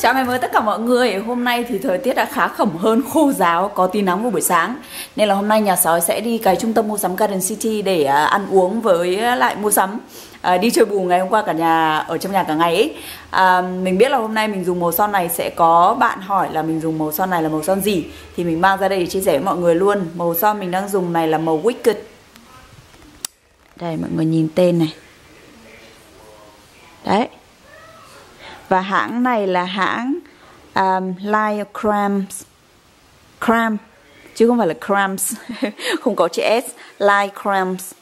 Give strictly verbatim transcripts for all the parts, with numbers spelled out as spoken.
Chào ngày mới tất cả mọi người. Hôm nay thì thời tiết đã khá khẩm hơn, khô ráo, có tí nắng vào buổi sáng. Nên là hôm nay nhà sói sẽ đi cái trung tâm mua sắm Garden City để uh, ăn uống với lại mua sắm. uh, Đi chơi bù ngày hôm qua cả nhà ở trong nhà cả ngày ấy. uh, Mình biết là hôm nay mình dùng màu son này, sẽ có bạn hỏi là mình dùng màu son này là màu son gì, thì mình mang ra đây để chia sẻ với mọi người luôn. Màu son mình đang dùng này là màu Wicked. Đây mọi người nhìn tên này. Đấy. Và hãng này là hãng um, Line Crams Cram chứ không phải là Crams. Không có chữ S. Line Crams.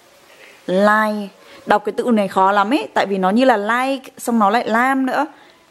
Line. Đọc cái từ này khó lắm ấy, tại vì nó như là like xong nó lại lam nữa.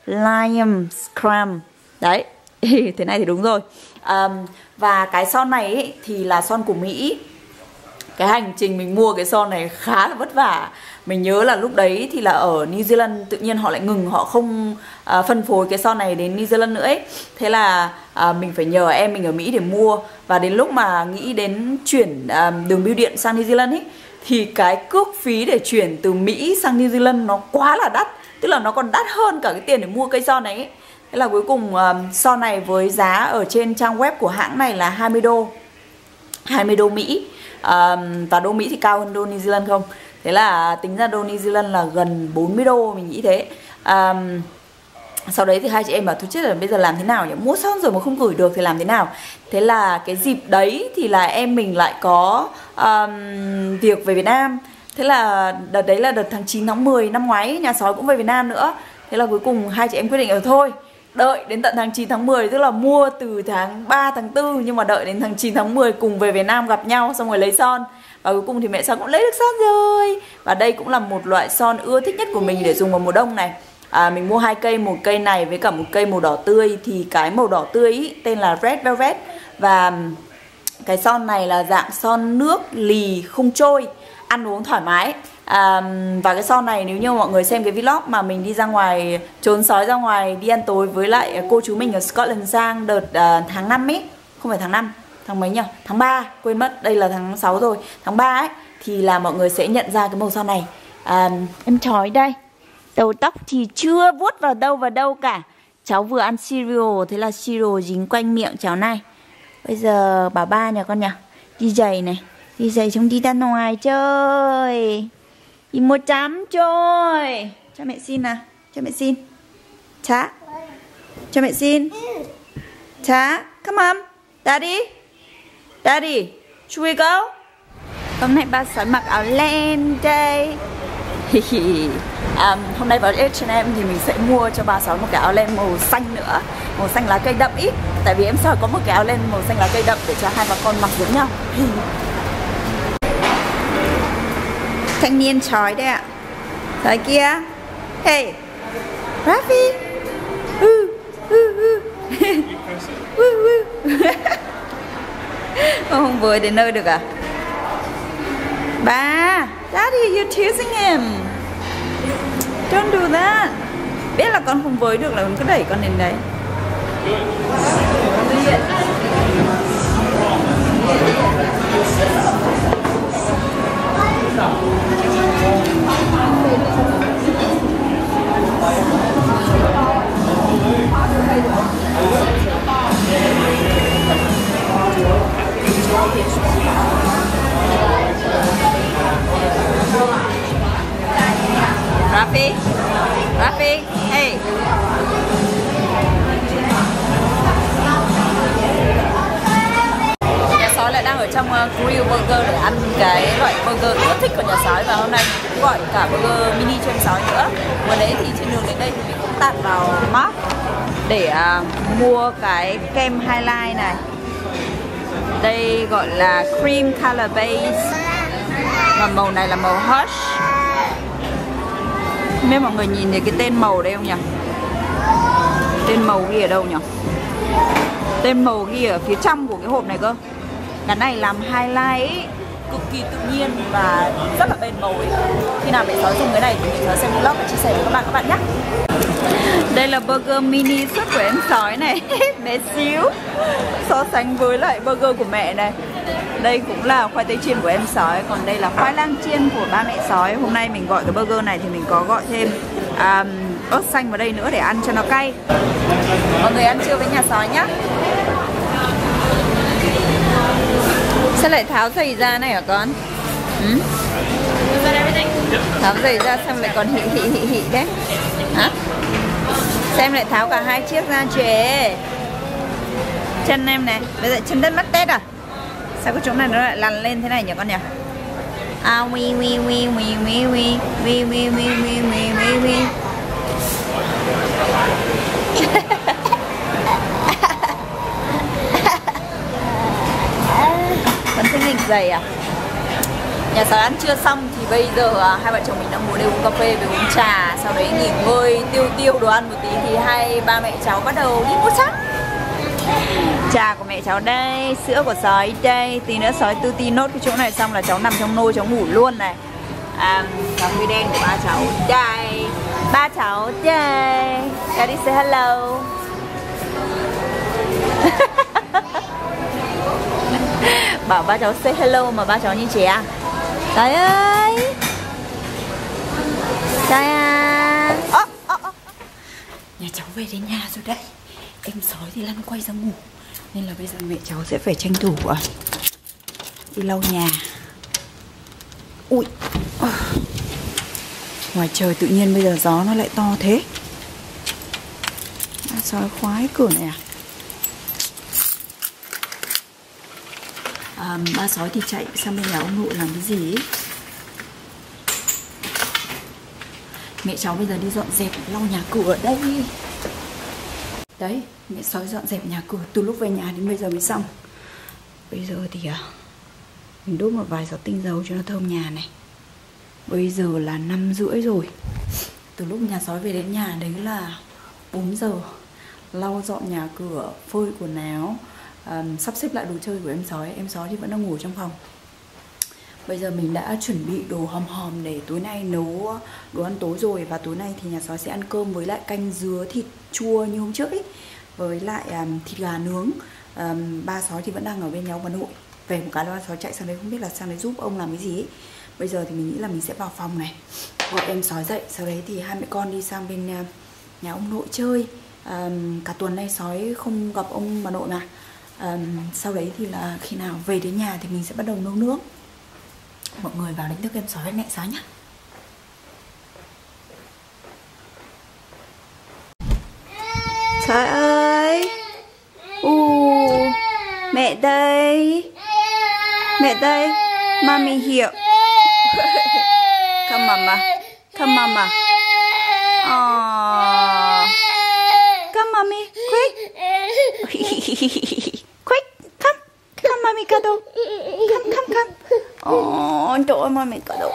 Lions Cram. Đấy. Thế này thì đúng rồi. um, Và cái son này ấy, thì là son của Mỹ. Cái hành trình mình mua cái son này khá là vất vả. Mình nhớ là lúc đấy thì là ở New Zealand tự nhiên họ lại ngừng, họ không à, phân phối cái son này đến New Zealand nữa ấy. Thế là à, mình phải nhờ em mình ở Mỹ để mua. Và đến lúc mà nghĩ đến chuyển à, đường bưu điện sang New Zealand ấy, thì cái cước phí để chuyển từ Mỹ sang New Zealand nó quá là đắt. Tức là nó còn đắt hơn cả cái tiền để mua cây son này ấy. Thế là cuối cùng à, son này với giá ở trên trang web của hãng này là hai mươi đô, hai mươi đô Mỹ. À, và đô Mỹ thì cao hơn đô New Zealand không? Thế là tính ra đô New Zealand là gần bốn mươi đô, mình nghĩ thế. à, Sau đấy thì hai chị em bảo thôi chết rồi, bây giờ làm thế nào nhỉ? Mua son rồi mà không gửi được thì làm thế nào? Thế là cái dịp đấy thì là em mình lại có um, việc về Việt Nam. Thế là đợt đấy là đợt tháng chín tháng mười năm ngoái, nhà sói cũng về Việt Nam nữa. Thế là cuối cùng hai chị em quyết định ở thôi đợi đến tận tháng chín tháng mười, tức là mua từ tháng ba tháng tư, nhưng mà đợi đến tháng chín tháng mười cùng về Việt Nam gặp nhau xong rồi lấy son. Và cuối cùng thì mẹ son cũng lấy được son rồi. Và đây cũng là một loại son ưa thích nhất của mình để dùng vào mùa đông này. à, Mình mua hai cây, một cây này với cả một cây màu đỏ tươi. Thì cái màu đỏ tươi ý, tên là Red Velvet. Và cái son này là dạng son nước lì không trôi, ăn uống thoải mái. à, Và cái son này nếu như mọi người xem cái vlog mà mình đi ra ngoài, trốn sói ra ngoài đi ăn tối với lại cô chú mình ở Scotland sang đợt uh, tháng năm ấy. Không phải tháng năm, tháng mấy nhỉ? Tháng ba, quên mất, đây là tháng sáu rồi. Tháng ba ấy, thì là mọi người sẽ nhận ra cái màu son này. à, Em chói đây. Đầu tóc thì chưa vuốt vào đâu vào đâu cả. Cháu vừa ăn cereal, thế là cereal dính quanh miệng cháu này. Bây giờ bà ba nhà con nhỉ? Đi giày này. Đi giày chúng đi ra ngoài chơi. Đi mua chám chơi. Cho mẹ xin nào. Cho mẹ xin. Chá. Cho mẹ xin. Chá. Come on. Daddy. Daddy. Should we go? Hôm nay ba sói mặc áo len đây. um, Hôm nay vào H and M thì mình sẽ mua cho ba sói một cái áo len màu xanh nữa. Màu xanh lá cây đậm ít. Tại vì em sói có một cái áo len màu xanh lá cây đậm để cho hai bà con mặc giống nhau. Thanh niên chói đây ạ. Sói kia. Hey Rafi. uh, uh, uh. Không với đến nơi được à? Ba, Daddy, you're teasing him. Don't do that. Biết là con không với được là con cứ đẩy con đến đấy. Rafi, Rafi, hey. Nhà sói lại đang ở trong uh, grill burger để ăn cái loại burger rất thích của nhà sói. Và hôm nay mình cũng gọi cả burger mini cho em sói nữa. Vừa nãy thì trên đường đến đây thì mình cũng tạt vào Mart để uh, mua cái kem highlight này. Đây gọi là cream color base. Và màu này là màu Hush. Không biết mọi người nhìn thấy cái tên màu đây không nhỉ? Tên màu ghi ở đâu nhỉ? Tên màu ghi ở phía trong của cái hộp này cơ. Cái này làm highlight ấy, cực kỳ tự nhiên và rất là bền màu ấy. Khi nào mẹ sói dùng cái này thì mình sẽ xem vlog và chia sẻ với các bạn các bạn nhé. Đây là burger mini suất của em sói này. Bé xíu. So sánh với lại burger của mẹ này. Đây cũng là khoai tây chiên của em sói. Còn đây là khoai lang chiên của ba mẹ sói. Hôm nay mình gọi cái burger này thì mình có gọi thêm um, ớt xanh vào đây nữa để ăn cho nó cay. Mọi người ăn trưa với nhà sói nhá. Sao lại tháo giày ra này hả con? Ừ? Tháo giày ra xong lại còn hị hị hị hị đấy. Hả? Xem lại tháo cả hai chiếc ra chê. Chân em này, bây giờ chân đất mất tết à? Sao cái chỗ này nó lại lăn lên thế này nhỉ con nhỉ? À wi wi wi wi wi wi wi wi wi wi wi wi wi. Vẫn thích nghịch giày à? Nhà sói ăn trưa xong thì bây giờ hai vợ chồng mình đang ngồi đây uống cà phê với uống trà. Sau đấy nghỉ ngơi tiêu tiêu đồ ăn một tí thì hai ba mẹ cháu bắt đầu đi mua sắm. Trà của mẹ cháu đây, sữa của sói đây. Tí nữa sói tư ti nốt cái chỗ này xong là cháu nằm trong nôi cháu ngủ luôn này. À, cà phê đen của ba cháu đây. Ba cháu đây. Daddy say hello. Bảo ba cháu say hello mà ba cháu như trẻ à? Trời ơi. Trời à. Ô, ô, ô. Nhà cháu về đến nhà rồi đấy. Em sói thì lăn quay ra ngủ. Nên là bây giờ mẹ cháu sẽ phải tranh thủ à, đi lau nhà. Ui à. Ngoài trời tự nhiên bây giờ gió nó lại to thế. À, sói khoái cửa này à? À, ba sói thì chạy sang bên nhà ông nội làm cái gì ấy. Mẹ cháu bây giờ đi dọn dẹp lau nhà cửa ở đây. Đấy, mẹ sói dọn dẹp nhà cửa từ lúc về nhà đến bây giờ mới xong. Bây giờ thì à, mình đốt một vài giọt tinh dầu cho nó thơm nhà này. Bây giờ là năm rưỡi rồi. Từ lúc nhà sói về đến nhà đấy là bốn giờ. Lau dọn nhà cửa, phơi quần áo, um, sắp xếp lại đồ chơi của em sói. Em sói thì vẫn đang ngủ trong phòng. Bây giờ mình đã chuẩn bị đồ hòm hòm để tối nay nấu đồ ăn tối rồi. Và tối nay thì nhà sói sẽ ăn cơm với lại canh dứa thịt chua như hôm trước ấy, với lại um, thịt gà nướng. um, Ba sói thì vẫn đang ở bên nhà ông bà nội. Về một cái là ba sói chạy sang đấy, không biết là sang đấy giúp ông làm cái gì ấy. Bây giờ thì mình nghĩ là mình sẽ vào phòng này, gọi em sói dậy. Sau đấy thì hai mẹ con đi sang bên uh, nhà ông nội chơi. um, Cả tuần nay sói không gặp ông bà nội mà. um, Sau đấy thì là khi nào về đến nhà thì mình sẽ bắt đầu nấu nướng. Mọi người vào đánh thức em sói với mẹ sói nhá. Trời ơi. U, mẹ đây. Mẹ đây. Mommy here. Come mama. Come mama. Aww. Come mommy. Quick. Quick. Come. Come mommy cuddle. Come come come. Ồ, trời ơi, mommy cuddle.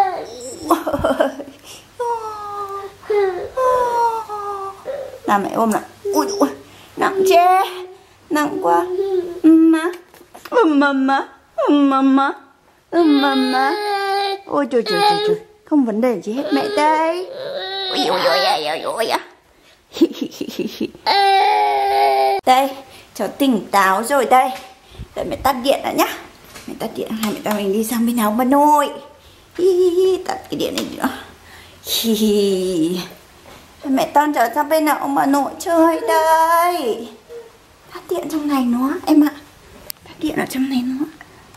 Nào mẹ ôm nào. Ui ui, nặng chê. Nặng quá. Mama. Mama. Mama. Mama. Ôi trời trời trời trời. Không vấn đề gì hết, mẹ đây. Ui ui ui ui ui ui. Đây, cháu tỉnh táo rồi đây. Đợi mẹ tắt điện đã nhá. Mẹ tắt điện, hai mẹ ta mình đi sang bên nhà ông bà nội. Hi hi hi, tắt cái điện này nữa. Hi hi. Mẹ con trở sang bên nào ông bà nội chơi đây. Tắt điện trong này nó em ạ. Tắt điện ở trong này nó.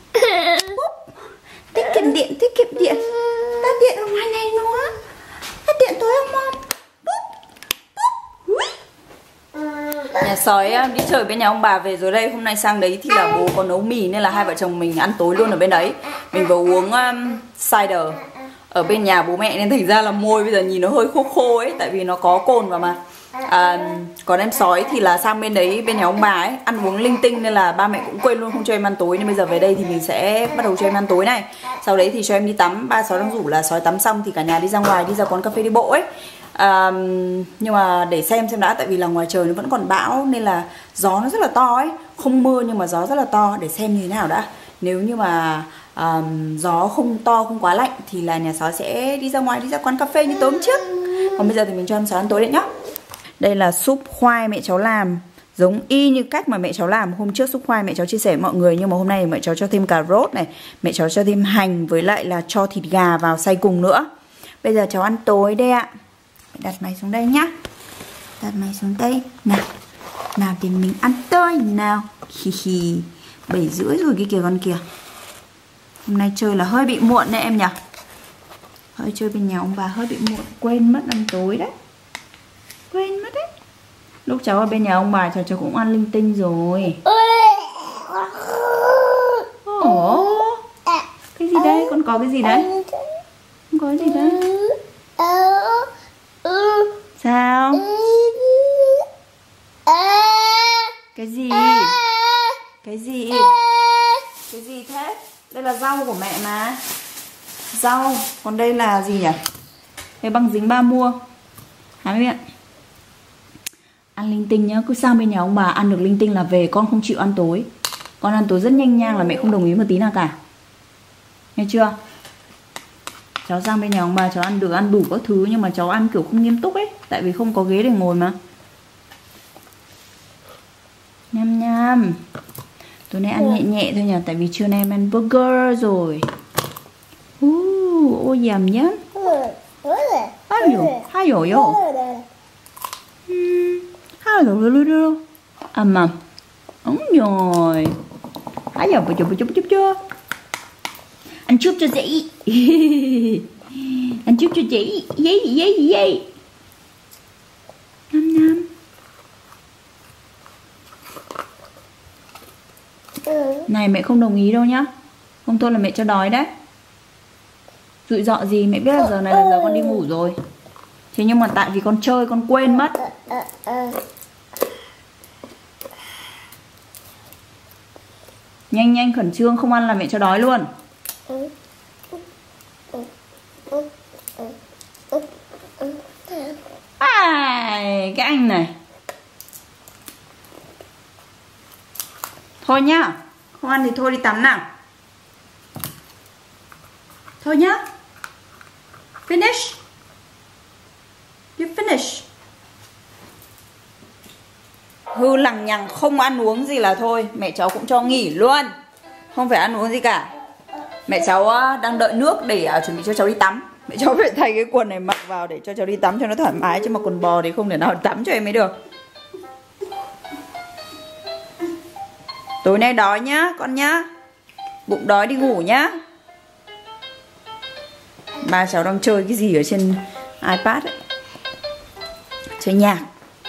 Tiết kiệm điện, tiết kiệm điện. Tắt điện ở ngoài này nó. Tắt điện tối không mom? Nhà sói đi chơi bên nhà ông bà về rồi đây. Hôm nay sang đấy thì là bố có nấu mì nên là hai vợ chồng mình ăn tối luôn ở bên đấy. Mình vừa uống um, cider ở bên nhà bố mẹ nên thành ra là môi bây giờ nhìn nó hơi khô khô ấy, tại vì nó có cồn vào mà. À, còn em sói thì là sang bên đấy bên nhà ông bà ấy ăn uống linh tinh nên là ba mẹ cũng quên luôn không cho em ăn tối, nên bây giờ về đây thì mình sẽ bắt đầu cho em ăn tối này. Sau đấy thì cho em đi tắm. Ba sói đang rủ là sói tắm xong thì cả nhà đi ra ngoài, đi ra quán cà phê đi bộ ấy. À, nhưng mà để xem xem đã, tại vì là ngoài trời nó vẫn còn bão nên là gió nó rất là to ấy, không mưa nhưng mà gió rất là to, để xem như thế nào đã. Nếu như mà um, gió không to, không quá lạnh thì là nhà sói sẽ đi ra ngoài, đi ra quán cà phê như tối hôm trước. Còn bây giờ thì mình cho em sói ăn tối đấy nhá. Đây là súp khoai mẹ cháu làm, giống y như cách mà mẹ cháu làm hôm trước. Súp khoai mẹ cháu chia sẻ với mọi người, nhưng mà hôm nay mẹ cháu cho thêm cà rốt này, mẹ cháu cho thêm hành với lại là cho thịt gà vào xay cùng nữa. Bây giờ cháu ăn tối đây ạ. Đặt mày xuống đây nhá. Đặt mày xuống đây. Nào. Nào để mình ăn tôi nào. Hi hi. Bảy rưỡi rồi cái kìa con kìa. Hôm nay chơi là hơi bị muộn đấy em nhỉ. Hơi chơi bên nhà ông bà hơi bị muộn. Quên mất ăn tối đấy. Quên mất đấy. Lúc cháu ở bên nhà ông bà cháu cháu cũng ăn linh tinh rồi. Ồ. Cái gì đây? Con có cái gì đấy? Con có cái gì đấy? Sao? Cái gì? Cái gì? Cái gì thế? Đây là rau của mẹ mà. Rau. Còn đây là gì nhỉ? Cái băng dính ba mua. Hả mấy bạn? Ăn linh tinh nhá. Cứ sang bên nhà ông bà ăn được linh tinh là về. Con không chịu ăn tối. Con ăn tối rất nhanh nhang là mẹ không đồng ý một tí nào cả. Nghe chưa? Cháu sang bên nhà ông bà cháu ăn được ăn đủ các thứ. Nhưng mà cháu ăn kiểu không nghiêm túc ấy. Tại vì không có ghế để ngồi mà. Nham nham. Tối nay ăn nhẹ nhẹ thôi nhỉ. Tại vì trưa nay em ăn burger rồi. Uh, ôi dầm nhá. Ayo, ayo yo. Ayo yo yo. Ầm ầm. Đúng rồi. Ayo bự chụp chụp chụp chưa. Ăn chúp cho dễ. Ăn chúp cho dễ. Dễ dễ dễ. Nham nham. Này mẹ không đồng ý đâu nhá. Không thôi là mẹ cho đói đấy. Dụi dọ gì mẹ biết là giờ này là giờ con đi ngủ rồi. Thế nhưng mà tại vì con chơi con quên mất. Nhanh nhanh khẩn trương không ăn là mẹ cho đói luôn. Ai, cái anh này. Thôi nhá. Không ăn thì thôi đi tắm nào. Thôi nhá. Finish. You finish. Hư lằng nhằng không ăn uống gì là thôi. Mẹ cháu cũng cho nghỉ luôn. Không phải ăn uống gì cả. Mẹ cháu đang đợi nước để chuẩn bị cho cháu đi tắm. Mẹ cháu phải thay cái quần này mặc vào để cho cháu đi tắm cho nó thoải mái. Chứ mà quần bò thì không thể nào tắm cho em mới được. Tối nay đói nhá con nhá. Bụng đói đi ngủ nhá. Ba cháu đang chơi cái gì ở trên iPad ấy. Chơi nhạc.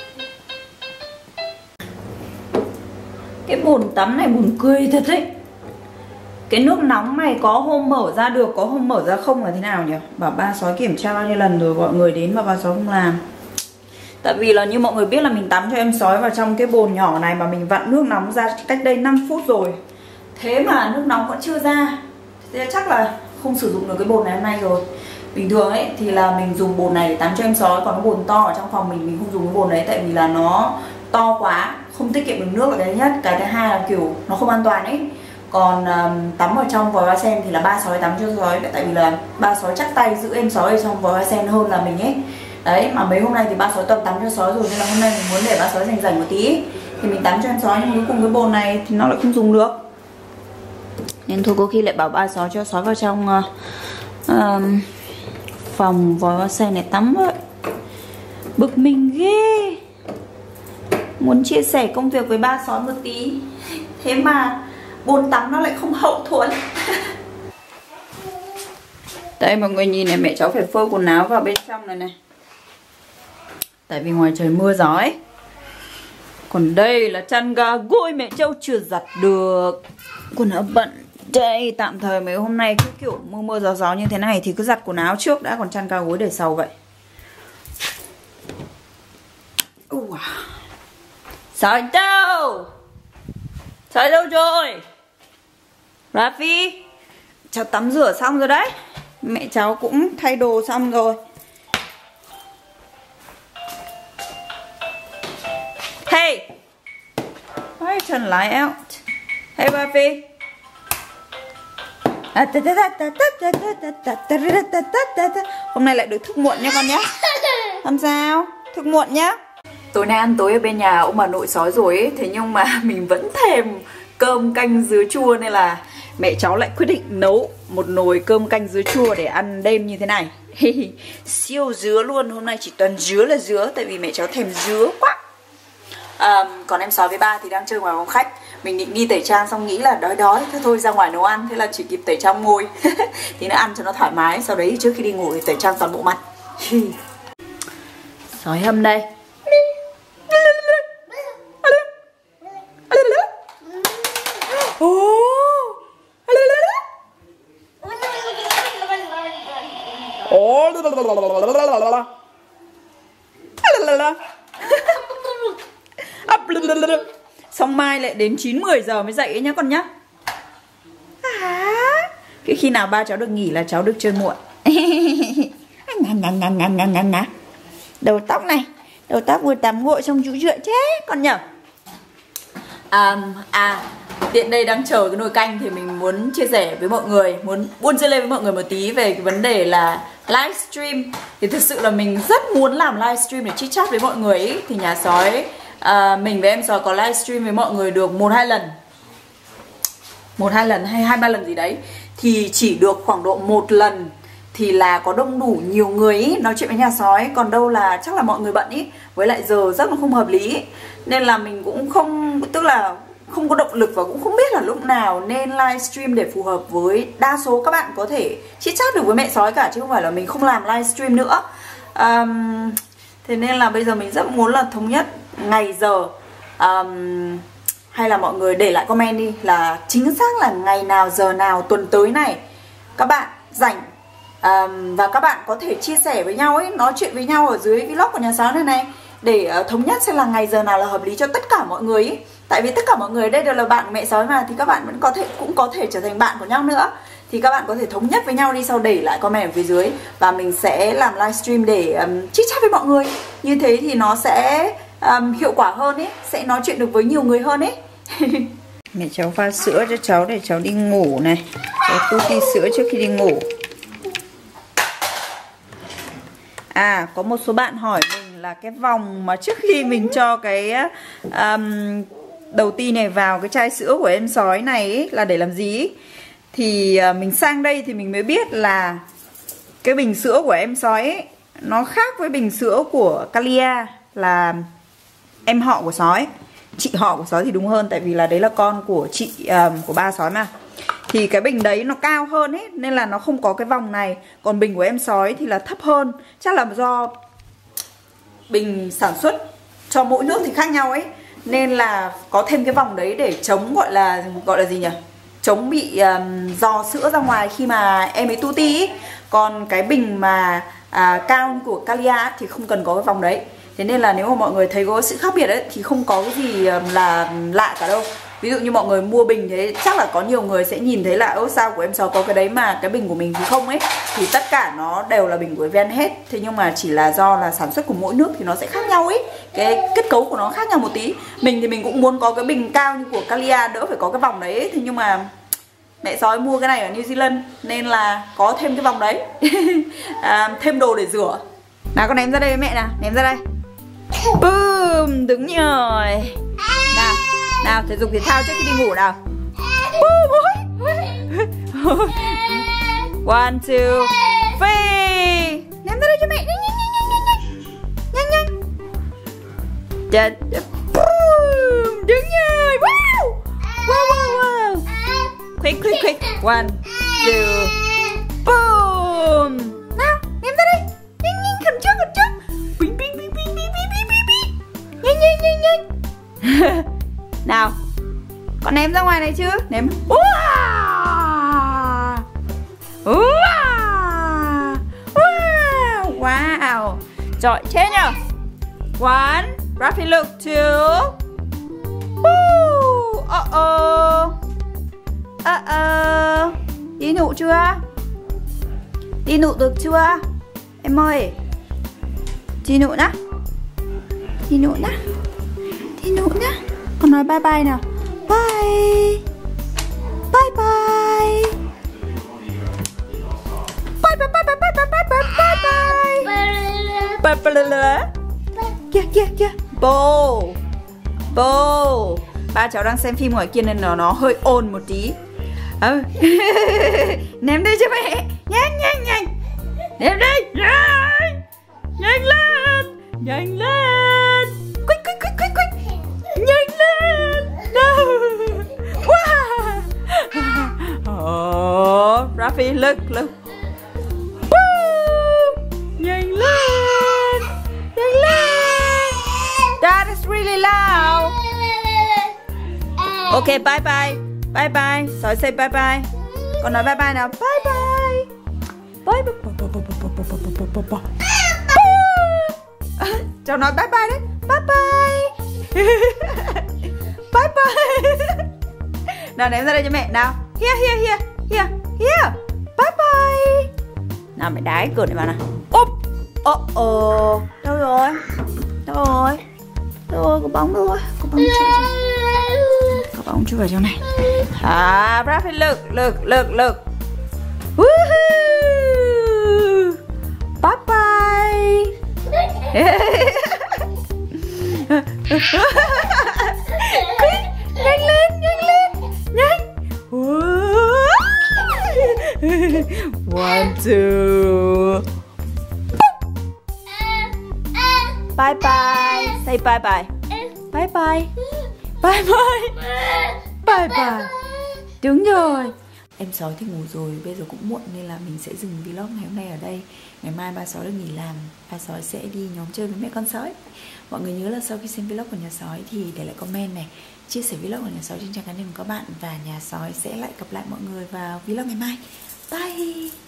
Cái bồn tắm này buồn cười thật đấy. Cái nước nóng này có hôm mở ra được, có hôm mở ra không là thế nào nhỉ? Bảo ba sói kiểm tra bao nhiêu lần rồi gọi người đến mà ba sói không làm. Tại vì là như mọi người biết là mình tắm cho em sói vào trong cái bồn nhỏ này mà mình vặn nước nóng ra cách đây năm phút rồi. Thế mà nước nóng vẫn chưa ra. Thế chắc là không sử dụng được cái bồn này hôm nay rồi. Bình thường ấy thì là mình dùng bồn này để tắm cho em sói. Còn cái bồn to ở trong phòng mình mình không dùng cái bồn đấy. Tại vì là nó to quá, không tiết kiệm được nước là cái thứ nhất. Cái thứ hai là kiểu nó không an toàn ấy. Còn um, tắm ở trong vòi hoa sen thì là ba sói tắm cho sói. Tại vì là ba sói chắc tay giữ em sói ở trong vòi hoa sen hơn là mình ấy. Đấy, mà mấy hôm nay thì ba sói toàn tắm cho sói rồi. Nên là hôm nay mình muốn để ba sói rảnh rảnh một tí thì mình tắm cho em sói. Nhưng cuối cùng cái bồn này thì nó lại không dùng được. Nên thôi có khi lại bảo ba sói cho sói vào trong uh, uh, phòng vòi hoa sen này tắm vậy. Bực mình ghê. Muốn chia sẻ công việc với ba sói một tí. Thế mà bồn tắm nó lại không hậu thuẫn. Đây mọi người nhìn này, mẹ cháu phải phơi quần áo vào bên trong này này. Tại vì ngoài trời mưa gió ấy. Còn đây là chăn ga gội mẹ Châu chưa giặt được. Quần áo bận. Đây tạm thời mấy hôm nay cứ kiểu mưa mưa gió gió như thế này thì cứ giặt quần áo trước đã, còn chăn ga gối để sau vậy. uh. Sói đâu? Sói đâu rồi? Rafi, cháu tắm rửa xong rồi đấy. Mẹ cháu cũng thay đồ xong rồi. Hey, why you turn light out? Hey Rafi. Hôm nay lại được thức muộn nha con nhé. Làm sao? Thức muộn nhá. Tối nay ăn tối ở bên nhà ông bà nội sói rồi ấy. Thế nhưng mà mình vẫn thèm cơm canh dứa chua nên là mẹ cháu lại quyết định nấu một nồi cơm canh dứa chua để ăn đêm như thế này. Siêu dứa luôn, hôm nay chỉ toàn dứa là dứa, tại vì mẹ cháu thèm dứa quá. à, Còn em Sói với ba thì đang chơi ngoài phòng khách. Mình định đi tẩy trang xong nghĩ là đói đói, thế thôi ra ngoài nấu ăn. Thế là chỉ kịp tẩy trang môi thì nó ăn cho nó thoải mái. Sau đấy trước khi đi ngủ thì tẩy trang toàn bộ mặt. Sói hâm đây. Xong mai lại đến chín mười giờ mới dậy ấy nhá con nhá. À, cái khi nào ba cháu được nghỉ là cháu được chơi muộn. Đầu tóc này, đầu tóc vừa tắm gội xong rũ rượi thế con nhở. À, à tiện đây đang chờ cái nồi canh thì mình muốn chia sẻ với mọi người, muốn buôn chia lên với mọi người một tí về cái vấn đề là livestream. Thì thực sự là mình rất muốn làm livestream để chit chat với mọi người ấy. Thì nhà Sói, à, mình với em Sói có livestream với mọi người được một hai lần, một hai lần hay hai ba lần gì đấy. Thì chỉ được khoảng độ một lần thì là có đông đủ nhiều người ý, nói chuyện với nhà Sói. Còn đâu là chắc là mọi người bận ý, với lại giờ rất là không hợp lý ý. Nên là mình cũng không, tức là không có động lực và cũng không biết là lúc nào nên livestream để phù hợp với đa số các bạn có thể chit chat được với mẹ Sói cả, chứ không phải là mình không làm livestream nữa. um, Thế nên là bây giờ mình rất muốn là thống nhất ngày giờ, um, hay là mọi người để lại comment đi là chính xác là ngày nào giờ nào tuần tới này các bạn rảnh. Um, và các bạn có thể chia sẻ với nhau ấy, nói chuyện với nhau ở dưới vlog của nhà Sói này này, để uh, thống nhất xem là ngày giờ nào là hợp lý cho tất cả mọi người ấy. Tại vì tất cả mọi người ở đây đều là bạn của mẹ Sói mà, thì các bạn vẫn có thể, cũng có thể trở thành bạn của nhau nữa. Thì các bạn có thể thống nhất với nhau đi, sau để lại comment ở phía dưới và mình sẽ làm livestream để um, chit chat với mọi người. Như thế thì nó sẽ um, hiệu quả hơn ấy, sẽ nói chuyện được với nhiều người hơn ấy. Mẹ cháu pha sữa cho cháu để cháu đi ngủ này. Cháu tu ti sữa trước khi đi ngủ. À, có một số bạn hỏi mình là cái vòng mà trước khi mình cho cái um, đầu ti này vào cái chai sữa của em Sói này ấy, là để làm gì ấy? Thì uh, mình sang đây thì mình mới biết là cái bình sữa của em Sói ấy, nó khác với bình sữa của Kalia, là em họ của Sói, chị họ của Sói thì đúng hơn, tại vì là đấy là con của chị um, của ba Sói mà. Thì cái bình đấy nó cao hơn ấy, nên là nó không có cái vòng này. Còn bình của em Sói thì là thấp hơn. Chắc là do bình sản xuất cho mỗi nước thì khác nhau ấy, nên là có thêm cái vòng đấy để chống, gọi là gọi là gì nhỉ, chống bị um, dò sữa ra ngoài khi mà em ấy tu ti ấy. Còn cái bình mà à, cao của Kalia thì không cần có cái vòng đấy. Thế nên là nếu mà mọi người thấy có sự khác biệt ấy thì không có cái gì là lạ cả đâu. Ví dụ như mọi người mua bình thế chắc là có nhiều người sẽ nhìn thấy là ơ sao của em Sói có cái đấy mà cái bình của mình thì không ấy. Thì tất cả nó đều là bình của e vê en hết. Thế nhưng mà chỉ là do là sản xuất của mỗi nước thì nó sẽ khác nhau ấy. Cái kết cấu của nó khác nhau một tí. Mình thì mình cũng muốn có cái bình cao như của Kalia, đỡ phải có cái vòng đấy ấy. Thế nhưng mà mẹ Sói mua cái này ở New Zealand nên là có thêm cái vòng đấy. à, thêm đồ để rửa. Nào con ném ra đây với mẹ nào, ném ra đây. Boom, đúng rồi. Nào, nào thể dục thể thao trước khi đi ngủ nào. One, two, three. Ném ra đây cho mẹ. Nhanh nhanh nhanh nhanh. Nhanh nhanh. Boom, đúng rồi. Wow. Wow wow wow. Quick quick quick. One, two, boom. Nào, ném ra đây. Nhanh nhanh, khẩn trương khẩn trương. Bing bing bing bing bing bing bing bing. Nhanh nhanh nhanh nhanh. Nào, con ném ra ngoài này chứ. Ném. Wow. Wow. Wow. Wow. Giỏi thế nhở. One. Rapid look. Two. Woo. Uh oh. Uh oh. Đi nụ chưa? Đi nụ được chưa? Em ơi. Đi nụ đã. Đi nụ đã. Đi nụ đã. Con nói bye bye nào. Bye. Bye bye. Bye bye bye bye bye bye bye bye bye. Bye bye bye. Kìa kìa kìa. Bồ. Bồ. Ba cháu đang xem phim ngoài kia nên nó, nó hơi ồn một tí. Ừ. Ném đi cho mẹ. Nhanh nhanh nhanh. Ném đi. Nhanh. Nhanh lên. Nhanh lên. Quick quick quick quick quick. Nhanh lên. Wow. Oh, Rafi, look, look. Woo. Nhanh lên. Nhanh lên. That is really loud. Okay, bye bye. Bye bye. Sói say bye bye. Con nói bye bye nào. Bye bye. Bye bye. Cháu nói bye bye đấy. Bye bye. Bye bye. Nào ném ra đây cho mẹ nào. Here here here. Here here. Bye bye. Nào mẹ đá cái cửa này vào nào. Úp. Ồ ồ. Đâu rồi? Đâu rồi? Đâu rồi? Có bóng đâu rồi? Có bóng chưa rồi? Có bóng chưa vào trong này. À, Rafi, look, look, look, look. Woohoo! Bye bye. Nhanh lên, nhanh lên, nhanh. One, two. Bye bye. Say bye bye. Bye bye. Bye bye. Bye bye. Đúng rồi. Em sói thì ngủ rồi, bây giờ cũng muộn nên là mình sẽ dừng vlog ngày hôm nay ở đây. Ngày mai ba sói được nghỉ làm, ba sói sẽ đi nhóm chơi với mẹ con sói. Mọi người nhớ là sau khi xem vlog của nhà sói thì để lại comment này, chia sẻ vlog của nhà sói trên trang cá nhân của các bạn, và nhà sói sẽ lại gặp lại mọi người vào vlog ngày mai. Bye.